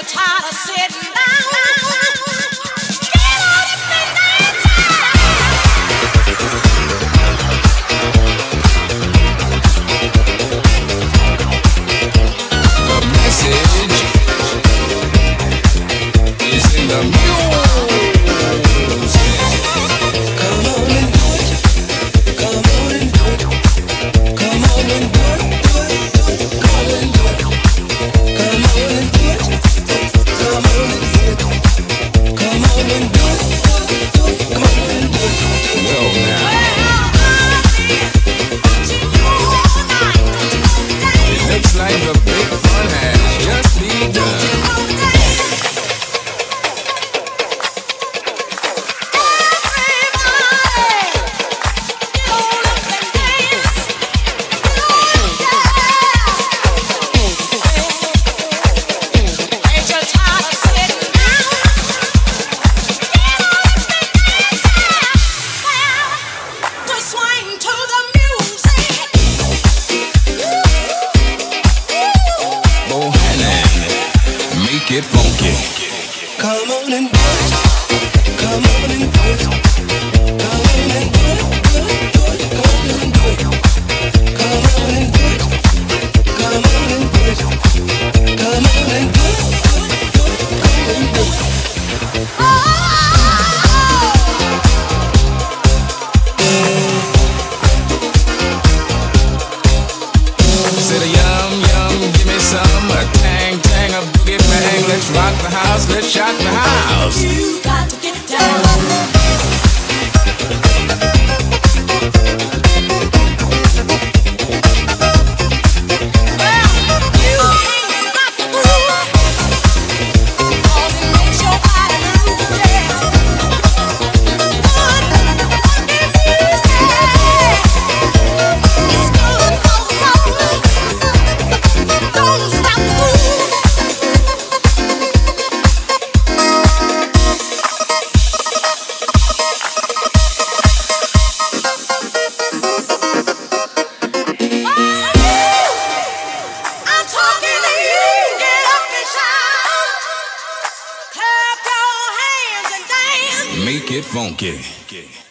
tired of sitting down, get on up and dance. The message is in the music. Come on and do it. Come on and do it. Come on and do it. Come on and do it. Come on and do it. Come on and do it. Come on and do it. Come on and do it. Well now, it looks like the big fun has just begun. Make it funky. Come on and do it. Come on and do it. Come on and do it. Do it, do it. Come on and do it. Come on and do it. Come on and do it. Come on and do it. Do it, come on and do it. Sit a yum yum, give me some, a tang tang, a boogie bang. Let's rock the house, let's shock the house. You got to get down. Make it funky.